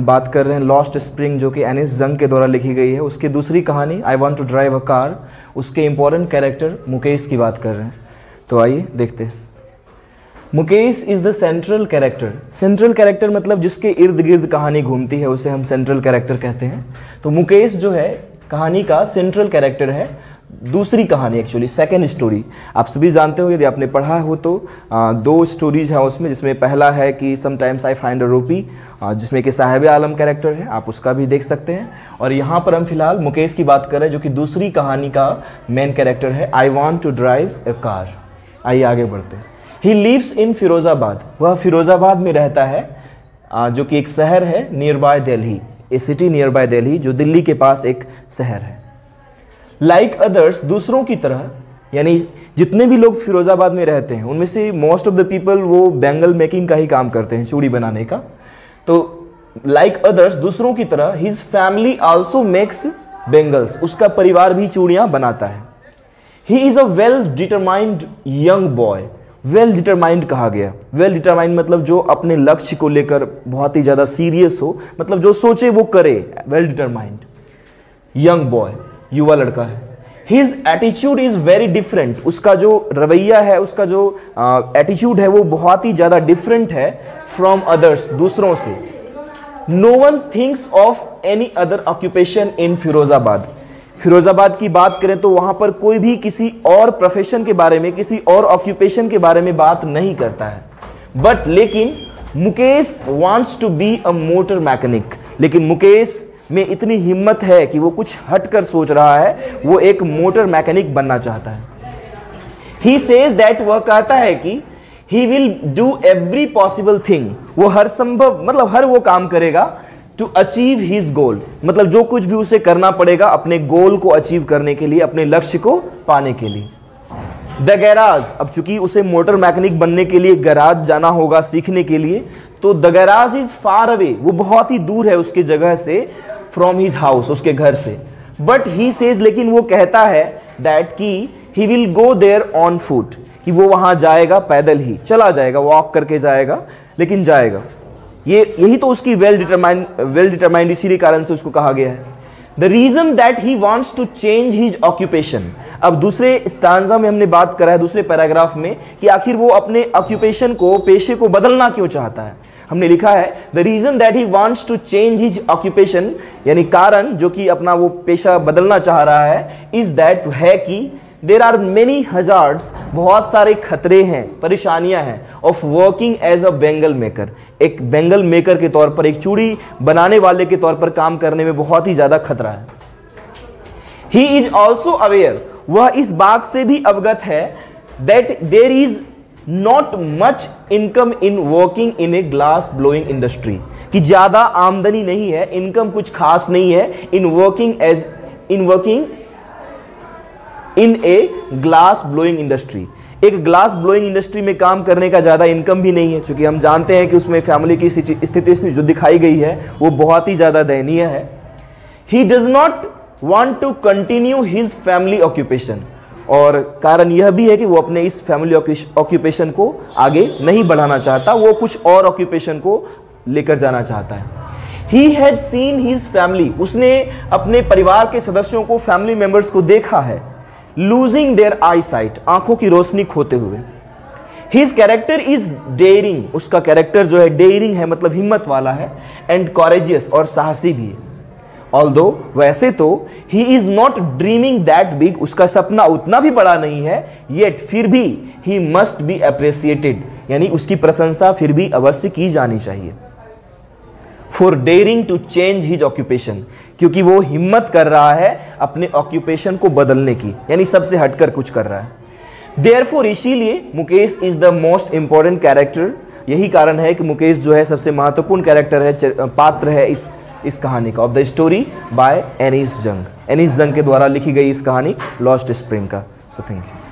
बात कर रहे हैं लॉस्ट स्प्रिंग, जो कि एनिस जंग के द्वारा लिखी गई है। उसकी दूसरी कहानी I want to drive a car, उसके इंपॉर्टेंट कैरेक्टर मुकेश की बात कर रहे हैं। तो आइए देखते हैं। Mukesh is the central character. Central character मतलब जिसके इर्द गिर्द कहानी घूमती है उसे हम सेंट्रल कैरेक्टर कहते हैं। तो मुकेश जो है कहानी का सेंट्रल कैरेक्टर है। दूसरी कहानी एक्चुअली सेकेंड स्टोरी, आप सभी जानते हो, यदि आपने पढ़ा हो तो 2 स्टोरीज हैं उसमें, जिसमें पहला है कि समटाइम्स आई फाइंड अ रूपी, जिसमें कि साहिब आलम कैरेक्टर है, आप उसका भी देख सकते हैं। और यहाँ पर हम फिलहाल मुकेश की बात कर रहे हैं, जो कि दूसरी कहानी का मेन कैरेक्टर है, I want to drive a car. आइए आगे बढ़ते हैं। ही लिव्स इन फिरोजाबाद, वह फिरोजाबाद में रहता है, जो कि एक शहर है nearby Delhi, a city nearby Delhi, जो दिल्ली के पास एक शहर है। लाइक अदर्स, दूसरों की तरह, यानी जितने भी लोग फिरोजाबाद में रहते हैं उनमें से मोस्ट ऑफ द पीपल वो बैंगल मेकिंग का ही काम करते हैं, चूड़ी बनाने का। तो लाइक अदर्स, दूसरों की तरह, his family also makes bangles, उसका परिवार भी चूड़ियां बनाता है। He is a well determined young boy, well determined कहा गया। वेल डिटरमाइंड मतलब जो अपने लक्ष्य को लेकर बहुत ही ज़्यादा सीरियस हो, मतलब जो सोचे वो करे, वेल डिटरमाइंड। यंग बॉय, युवा लड़का है। His attitude is very different, उसका जो रवैया है, उसका जो एटीट्यूड है वो बहुत ही ज़्यादा डिफरेंट है फ्रॉम अदर्स, दूसरों से। No one thinks of any other occupation in Firozabad. Firozabad की बात करें तो वहां पर कोई भी किसी और प्रोफेशन के बारे में, किसी और ऑक्यूपेशन के बारे में बात नहीं करता है। बट लेकिन Mukesh wants to be a motor mechanic, लेकिन मुकेश में इतनी हिम्मत है कि वो कुछ हटकर सोच रहा है, वो एक मोटर मैकेनिक बनना चाहता है। ही सेज दैट, वह कहता है कि he will do every possible thing, वो हर संभव मतलब हर वो काम करेगा टू अचीव हिज गोल, मतलब जो कुछ भी उसे करना पड़ेगा अपने गोल को अचीव करने के लिए, अपने लक्ष्य को पाने के लिए। द गैराज, अब चूंकि उसे मोटर मैकेनिक बनने के लिए गैराज जाना होगा सीखने के लिए, तो the garage is far away, वो बहुत ही दूर है उसकी जगह से, फ्रॉम हिज हाउस, उसके घर से। बट ही सेज, लेकिन वो कहता है दैट कि he will go there on foot, कि वो वहां जाएगा पैदल ही, चला जाएगा, वॉक करके जाएगा, लेकिन जाएगा। यही तो उसकी वेल डिटरमाइंड इसीलिए कारण से उसको कहा गया है। The reason that he wants to change his occupation, अब दूसरे स्टांजा में हमने बात करा है, दूसरे पैराग्राफ में, कि आखिर वो अपने ऑक्यूपेशन को, पेशे को बदलना क्यों चाहता है। हमने लिखा है the reason that he wants to change his occupation, यानी कारण जो कि अपना वो पेशा बदलना चाह रहा है, इज दैट है कि देर आर मेनी हजार्ड्स, बहुत सारे खतरे हैं, परेशानियां हैं, of working as a bangle maker, एक बैंगल मेकर के तौर पर, एक चूड़ी बनाने वाले के तौर पर काम करने में बहुत ही ज्यादा खतरा है। ही इज ऑल्सो अवेयर, वह इस बात से भी अवगत है that there is not much income in working in a glass blowing industry, कि ज्यादा आमदनी नहीं है, इनकम कुछ खास नहीं है in working in a glass blowing industry, एक ग्लास ब्लोइंग इंडस्ट्री में काम करने का ज्यादा इनकम भी नहीं है, क्योंकि हम जानते हैं कि उसमें फैमिली की स्थिति जो दिखाई गई है वो बहुत ही ज्यादा दयनीय है। He does not want to continue his family occupation, और कारण यह भी है कि वो अपने इस फैमिली ऑक्यूपेशन को आगे नहीं बढ़ाना चाहता, वो कुछ और ऑक्यूपेशन को लेकर जाना चाहता है। He had seen his family, उसने अपने परिवार के सदस्यों को, फैमिली मेंबर्स को देखा है, losing their eyesight, आंखों की रोशनी खोते हुए। His character is daring, उसका कैरेक्टर जो है daring है, मतलब हिम्मत वाला है, and courageous, और साहसी भी है। Although, वैसे तो he is not dreaming that big, उसका सपना उतना भी बड़ा नहीं है, yet फिर भी he must be appreciated, यानी उसकी प्रशंसा फिर भी अवश्य की जानी चाहिए। For daring to change his occupation, क्योंकि वो हिम्मत कर रहा है अपने ऑक्यूपेशन को बदलने की, यानी सबसे हटकर कुछ कर रहा है। Therefore, इसीलिए Mukesh is the most important character, यही कारण है कि मुकेश जो है सबसे महत्वपूर्ण कैरेक्टर है, पात्र है इस कहानी का, of the story by Anees Jung. Anees जंग के द्वारा लिखी गई इस कहानी लॉस्ट स्प्रिंग का। So thank you.